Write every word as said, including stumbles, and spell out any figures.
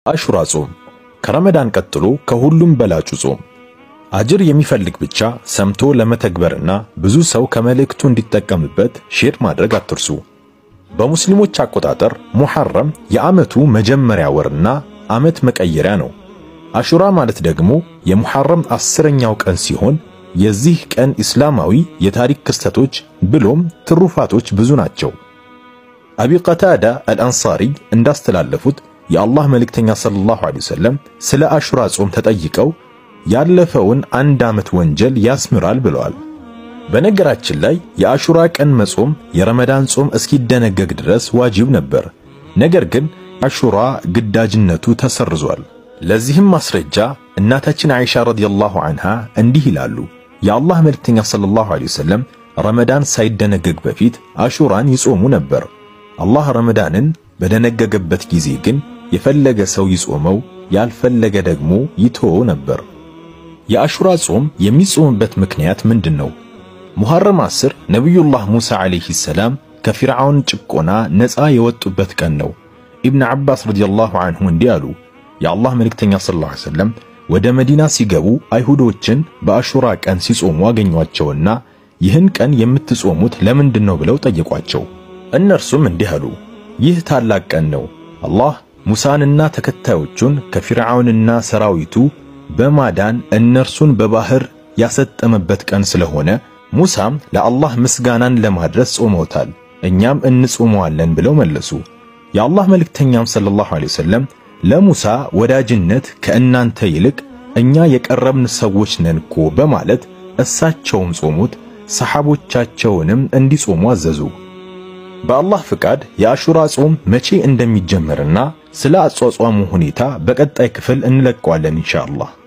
አሹራ ጾም ከረመዳን ቀጥሎ ከሁሉም በላጩ ጾም አጅር የሚፈልግ ብቻ ሰምቶ ለመተግበርና ብዙ ሰው ከመልእክቱ እንዲጠቀምበት ሼር ማድረግ አትርሱ። በሙስሊሞች አቆጣጠር ሙሐረም የዓመቱ መጀመሪያ ወርና ዓመት መቀየሪያ ነው። አሹራ ማለት ደግሞ የሙሐረም አስረኛው ቀን ሲሆን የዚህ ቀን እስላማዊ የታሪክ ክስተቶች ብሎም ትሩፋቶች ብዙ ናቸው። አቢ ቀታዳ አልአንሳሪ እንዳስተላለፉት የአላህ መልእክተኛ ሰለላሁ ዐለይሂ ወሰለም ስለ አሹራ ጾም ተጠይቀው ያለፈውን አንድ ዓመት ወንጀል ያስምራል ብለዋል። በነገራችን ላይ የአሹራ ቀን መጾም የረመዳን ጾም እስኪደነገግ ድረስ ዋጅብ ነበር። ነገር ግን አሹራ ግዳጅነቱ ተሰርዟል። ለዚህም ማስረጃ እናታችን አይሻ ረዲየላሁ ዐንሃ እንዲህ ይላሉ፣ የአላህ መልእክተኛ ሰለላሁ ዐለይሂ ወሰለም ረመዳን ሳይደነገግ በፊት አሹራን ይጾሙ ነበር። አላህ ረመዳንን በደነገገበት ጊዜ ግን የፈለገ ሰው ይጾመው ያልፈለገ ደግሞ ይተወው ነበር። የአሹራ ጾም የሚጾምበት ምክንያት ምንድነው? ሙሐረም አስር ነብዩላህ ሙሳ አለይሂ ሰላም ከፊርዓውን ጭቆና ነፃ የወጡበት ቀን ነው። ኢብኑ አባስ ረዲየላሁ ዐንሁ እንዲህ አሉ፣ የአላህ መልእክተኛ ሰለላሁ ዐለይሂ ወሰለም ወደ መዲና ሲገቡ አይሁዶችን በአሹራ ቀን ሲጾሙ አገኟቸውና ይህን ቀን የምትጾሙት ለምንድነው ብለው ጠየቋቸው። እነርሱም እንዲህ አሉ፣ ይህ ታላቅ ቀን ነው። አላህ ሙሳንና ተከታዮቹን ከፊርዓውንና ሰራዊቱ በማዳን እነርሱን በባህር ያሰጠመበት ቀን ስለሆነ ሙሳም ለአላህ ምስጋናን ለማድረስ ጾመውታል፣ እኛም እንጾመዋለን ብለው መለሱ። የአላህ መልእክተኛም ሰለላሁ ዐለይሂ ወሰለም ለሙሳ ወዳጅነት ከእናንተ ይልቅ እኛ የቀረብን ሰዎች ነንኮ በማለት እሳቸውም ጾሙት፣ ሰሐቦቻቸውንም እንዲጾሙ አዘዙ። በአላህ ፍቃድ የአሹራ ጾም መቼ እንደሚጀመርና ስለ አጿጿሙ ሁኔታ በቀጣይ ክፍል እንለቀዋለን ኢንሻአላህ።